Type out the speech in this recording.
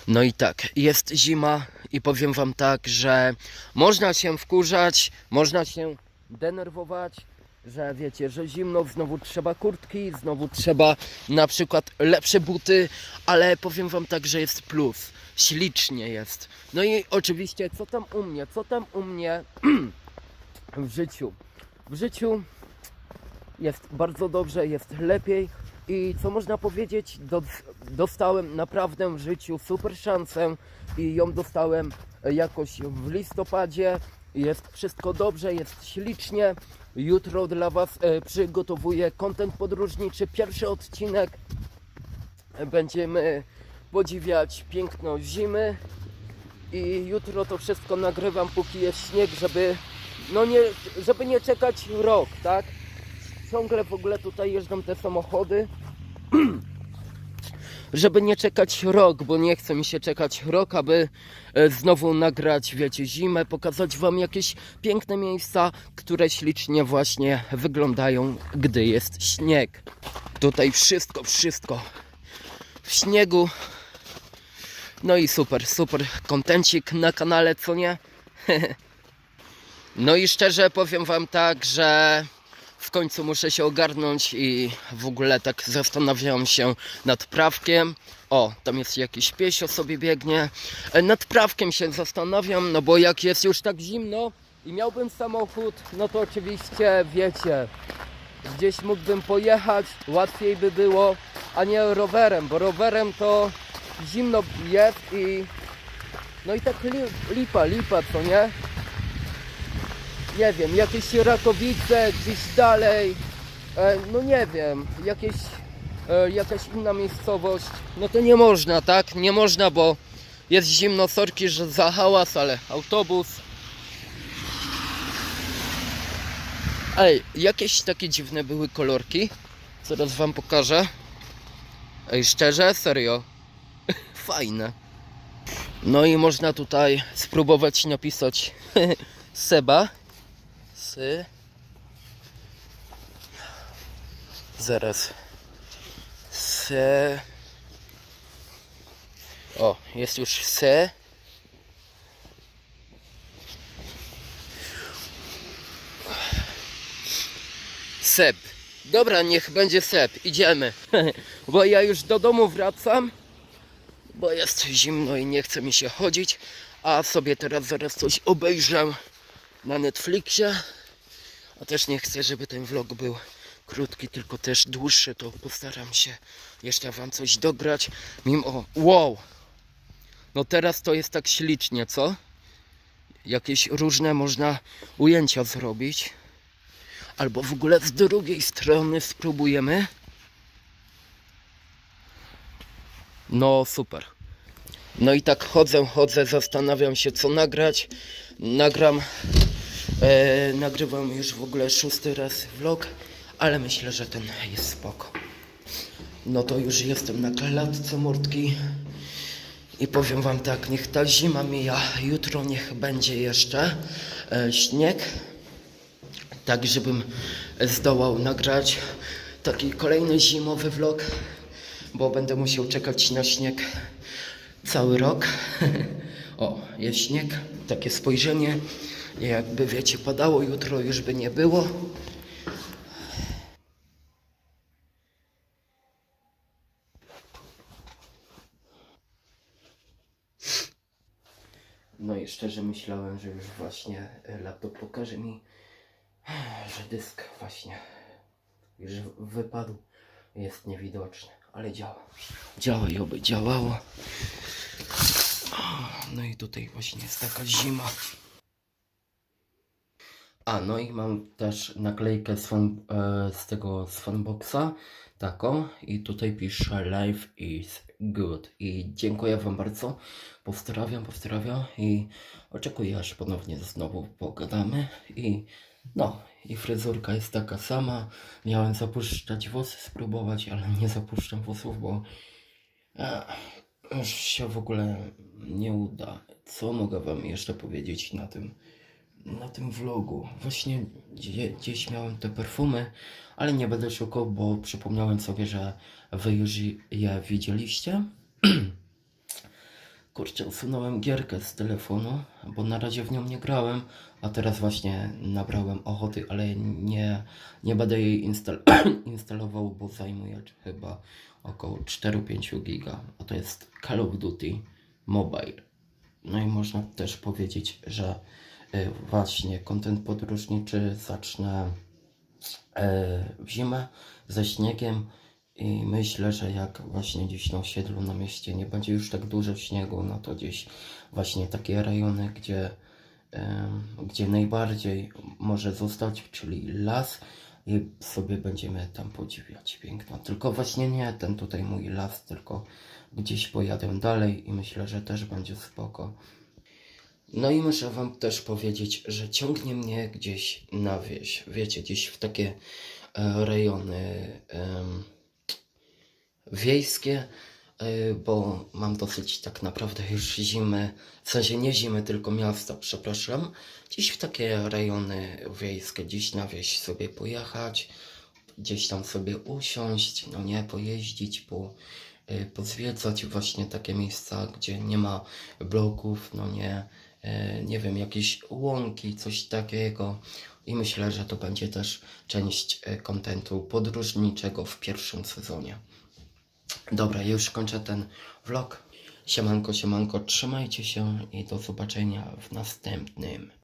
No i tak, jest zima i powiem wam tak, że można się wkurzać, można się denerwować, że wiecie, że zimno, znowu trzeba kurtki, znowu trzeba na przykład lepsze buty, ale powiem wam tak, że jest plus, ślicznie jest. No i oczywiście, co tam u mnie w życiu? W życiu jest bardzo dobrze, jest lepiej i co można powiedzieć, dostałem naprawdę w życiu super szansę i ją dostałem jakoś w listopadzie. Jest wszystko dobrze, jest ślicznie. Jutro dla was przygotowuję content podróżniczy, pierwszy odcinek. Będziemy podziwiać piękno zimy i jutro to wszystko nagrywam, póki jest śnieg, żeby nie czekać rok, tak? Ciągle w ogóle tutaj jeżdżą te samochody, żeby nie czekać rok, bo nie chce mi się czekać rok, aby znowu nagrać, wiecie, zimę, pokazać wam jakieś piękne miejsca, które ślicznie właśnie wyglądają, gdy jest śnieg. Tutaj wszystko w śniegu. No i super kontencik na kanale, co nie? No i szczerze powiem wam tak, że w końcu muszę się ogarnąć i w ogóle tak zastanawiam się nad prawkiem. O, tam jest jakiś piesio sobie biegnie. Nad prawkiem się zastanawiam, no bo jak jest już tak zimno i miałbym samochód, no to oczywiście wiecie, gdzieś mógłbym pojechać, łatwiej by było, a nie rowerem, bo rowerem to zimno jest i no i tak lipa, co nie? Nie wiem, jakieś Rakowice, gdzieś dalej, no nie wiem, jakaś inna miejscowość, no to nie można, tak? Nie można, bo jest zimno, sorki, że za hałas, ale autobus. Ej, jakieś takie dziwne były kolorki, zaraz wam pokażę. Ej, szczerze, serio, fajne. No i można tutaj spróbować napisać Seba. Zaraz. O, jest już Seb. Dobra, niech będzie Seb. Idziemy. Bo ja już do domu wracam, bo jest zimno i nie chce mi się chodzić. A sobie teraz zaraz coś obejrzę na Netflixie. A też nie chcę, żeby ten vlog był krótki, tylko też dłuższy, to postaram się jeszcze wam coś dograć. Mimo, wow! No teraz to jest tak ślicznie, co? Jakieś różne można ujęcia zrobić. Albo w ogóle z drugiej strony spróbujemy. No super. No i tak chodzę, zastanawiam się co nagrać. Nagrywam już w ogóle 6. raz vlog, ale myślę, że ten jest spoko. No to już jestem na klatce murtki i powiem wam tak, niech ta zima mija, jutro niech będzie jeszcze śnieg, tak żebym zdołał nagrać taki kolejny zimowy vlog, bo będę musiał czekać na śnieg cały rok. O, jest śnieg, takie spojrzenie, jakby wiecie, padało, jutro już by nie było. No i szczerze myślałem, że już właśnie laptop pokaże mi, że dysk właśnie już wypadł, jest niewidoczny, ale działa. Działa i oby działało. No i tutaj właśnie jest taka zima. A, no i mam też naklejkę z tego z Funboxa, taką, i tutaj pisze Life is good i dziękuję wam bardzo, pozdrawiam i oczekuję, aż ponownie znowu pogadamy. I no, i fryzurka jest taka sama. Miałem zapuszczać włosy, spróbować, ale nie zapuszczam włosów, bo już się w ogóle nie uda. Co mogę wam jeszcze powiedzieć na tym vlogu? Właśnie gdzieś miałem te perfumy, ale nie będę szukał, bo przypomniałem sobie, że wy już je widzieliście. Kurczę, usunąłem gierkę z telefonu, bo na razie w nią nie grałem, a teraz właśnie nabrałem ochoty, ale nie będę jej instalował, bo zajmuje chyba około 4-5 giga, a to jest Call of Duty Mobile. No i można też powiedzieć, że właśnie content podróżniczy zacznę w zimę ze śniegiem. I myślę, że jak właśnie gdzieś na osiedlu, na mieście nie będzie już tak dużo śniegu, no to gdzieś właśnie takie rejony, gdzie najbardziej może zostać, czyli las, i sobie będziemy tam podziwiać piękno. Tylko właśnie nie ten tutaj mój las, tylko gdzieś pojadę dalej i myślę, że też będzie spoko. No i muszę wam też powiedzieć, że ciągnie mnie gdzieś na wieś, wiecie, gdzieś w takie rejony wiejskie, bo mam dosyć tak naprawdę już zimy, w sensie nie zimy, tylko miasta, przepraszam. Gdzieś w takie rejony wiejskie, gdzieś na wieś sobie pojechać, gdzieś tam sobie usiąść, no nie, pojeździć, pozwiedzać właśnie takie miejsca, gdzie nie ma bloków, no nie wiem, jakieś łąki, coś takiego. I myślę, że to będzie też część kontentu podróżniczego w pierwszym sezonie. Dobra, już kończę ten vlog. Siemanko, siemanko, trzymajcie się i do zobaczenia w następnym.